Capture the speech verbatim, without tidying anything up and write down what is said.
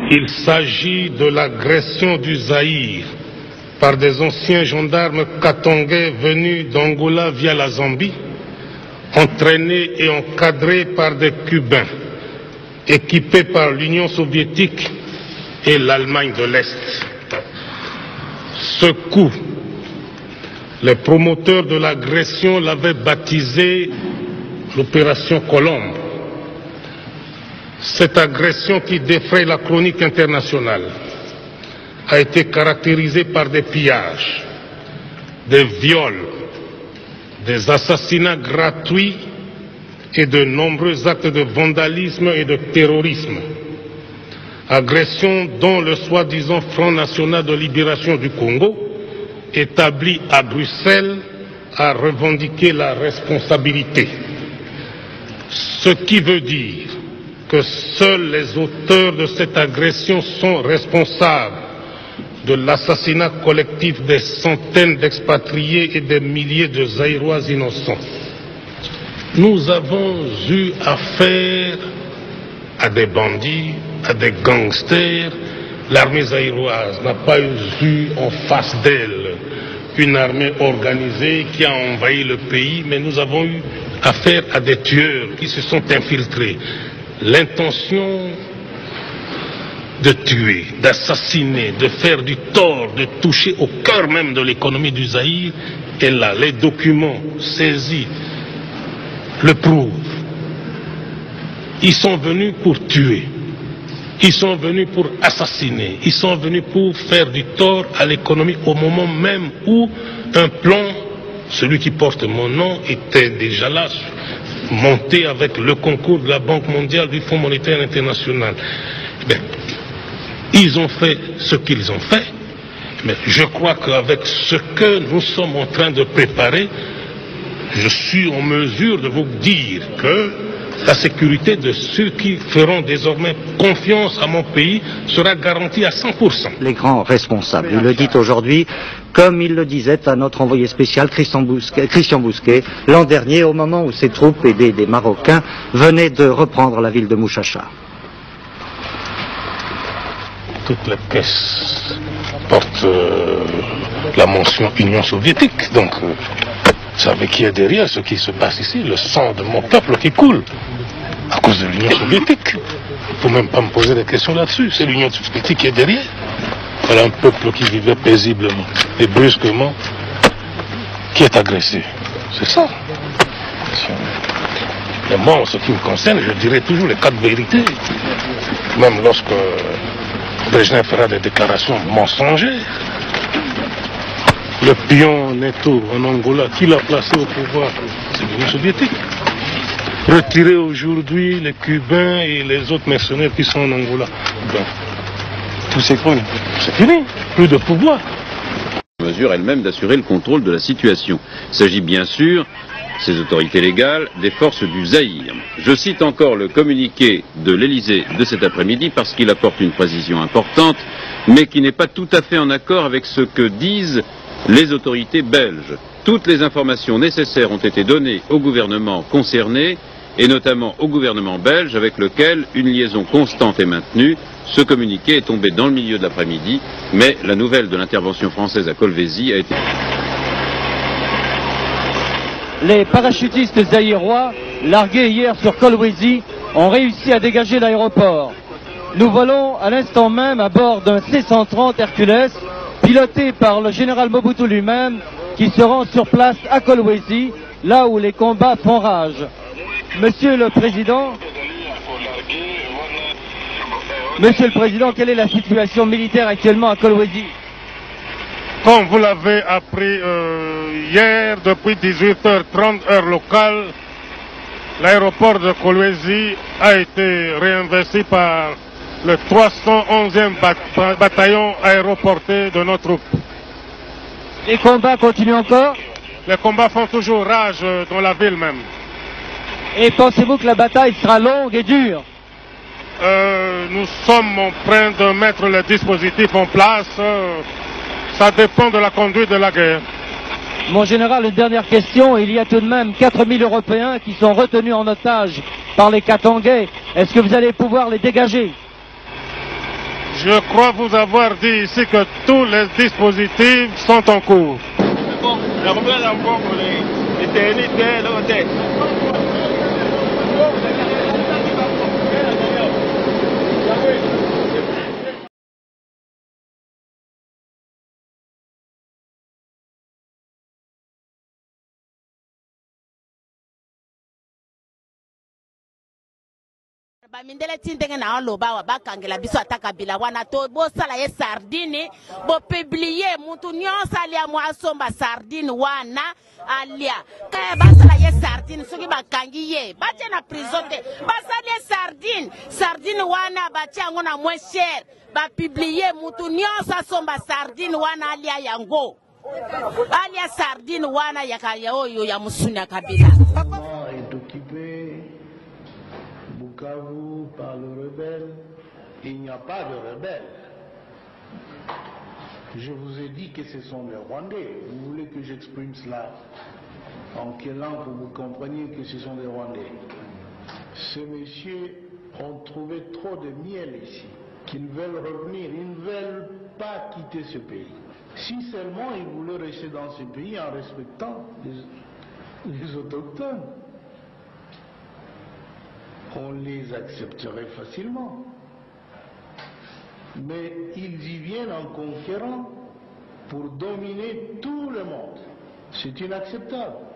Il s'agit de l'agression du Zaïre par des anciens gendarmes katongais venus d'Angola via la Zambie, entraînés et encadrés par des Cubains, équipés par l'Union soviétique et l'Allemagne de l'Est. Ce coup, les promoteurs de l'agression l'avaient baptisé l'opération Colombe. Cette agression qui défraie la chronique internationale a été caractérisée par des pillages, des viols, des assassinats gratuits et de nombreux actes de vandalisme et de terrorisme. Agression dont le soi-disant Front National de Libération du Congo, établi à Bruxelles, a revendiqué la responsabilité. Ce qui veut dire que seuls les auteurs de cette agression sont responsables de l'assassinat collectif des centaines d'expatriés et des milliers de Zaïrois innocents. Nous avons eu affaire à des bandits, à des gangsters. L'armée zaïroise n'a pas eu en face d'elle une armée organisée qui a envahi le pays, mais nous avons eu affaire à des tueurs qui se sont infiltrés. L'intention de tuer, d'assassiner, de faire du tort, de toucher au cœur même de l'économie du Zaïre est là. Les documents saisis le prouvent. Ils sont venus pour tuer. Ils sont venus pour assassiner. Ils sont venus pour faire du tort à l'économie au moment même où un plan, celui qui porte mon nom, était déjà là, monté avec le concours de la Banque mondiale, du Fonds monétaire international. Bien, ils ont fait ce qu'ils ont fait, mais je crois qu'avec ce que nous sommes en train de préparer, je suis en mesure de vous dire que la sécurité de ceux qui feront désormais confiance à mon pays sera garantie à cent pour cent. Les grands responsables, il le dit aujourd'hui, comme il le disait à notre envoyé spécial Christian Bousquet, Christian Bousquet l'an dernier, au moment où ses troupes aidées des Marocains venaient de reprendre la ville de Mouchacha. Toutes les pièces portent euh, la mention Union soviétique, donc euh, vous savez qui est derrière ce qui se passe ici, le sang de mon peuple qui coule à cause de l'Union soviétique. Il ne faut même pas me poser des questions là-dessus, c'est l'Union soviétique qui est derrière. Voilà un peuple qui vivait paisiblement et brusquement qui est agressé. C'est ça. Et moi, en ce qui me concerne, je dirais toujours les quatre vérités. Même lorsque Brejnev fera des déclarations mensongères. Le pion Neto en Angola, qui l'a placé au pouvoir? C'est l'Union soviétique. Retirer aujourd'hui les Cubains et les autres mercenaires qui sont en Angola. Donc, tout s'écroule. C'est fini. Plus de pouvoir. Mesure elle-même d'assurer le contrôle de la situation. Il s'agit bien sûr, ces autorités légales, des forces du Zaïre. Je cite encore le communiqué de l'Élysée de cet après-midi parce qu'il apporte une précision importante, mais qui n'est pas tout à fait en accord avec ce que disent les autorités belges. Toutes les informations nécessaires ont été données au gouvernement concerné, et notamment au gouvernement belge, avec lequel une liaison constante est maintenue. Ce communiqué est tombé dans le milieu de l'après-midi, mais la nouvelle de l'intervention française à Kolwezi a été... Les parachutistes zaïrois, largués hier sur Kolwezi, ont réussi à dégager l'aéroport. Nous volons à l'instant même à bord d'un C cent trente Hercules, piloté par le général Mobutu lui-même, qui se rend sur place à Kolwezi, là où les combats font rage. Monsieur le Président, Monsieur le Président, quelle est la situation militaire actuellement à Kolwezi? Comme vous l'avez appris euh, hier, depuis dix-huit heures trente heure locale, l'aéroport de Kolwezi a été réinvesti par le trois cent onzième bat bataillon aéroporté de notre troupe. Les combats continuent encore? Les combats font toujours rage dans la ville même. Et pensez-vous que la bataille sera longue et dure? euh, Nous sommes en train de mettre le dispositif en place. Euh, ça dépend de la conduite de la guerre. Mon général, une dernière question. Il y a tout de même quatre mille Européens qui sont retenus en otage par les Katangais. Est-ce que vous allez pouvoir les dégager? Je crois vous avoir dit ici que tous les dispositifs sont en cours. bamindele tindenge na oloba wa bakangela biso atakabila wana to bosala ye sardine bo publier mutu nyonso alia mwasomba sardine wana alia kaya basala ye sardine soki bakangi ye batie na prison te basala ye sardine sardine wana batie yango na moins cher ba publier mutu nyonso asomba sardine wana alia yango alia sardine wana yakaya oyo ya musuna kabila est occupé Bukavu par le rebelle. Il n'y a pas de rebelle. Je vous ai dit que ce sont les Rwandais. Vous voulez que j'exprime cela en quelle langue pour que vous compreniez que ce sont des Rwandais? Ces messieurs ont trouvé trop de miel ici, qu'ils veulent revenir, ils ne veulent pas quitter ce pays. Si seulement ils voulaient rester dans ce pays en respectant les, les autochtones, on les accepterait facilement. Mais ils y viennent en conquérant pour dominer tout le monde. C'est inacceptable.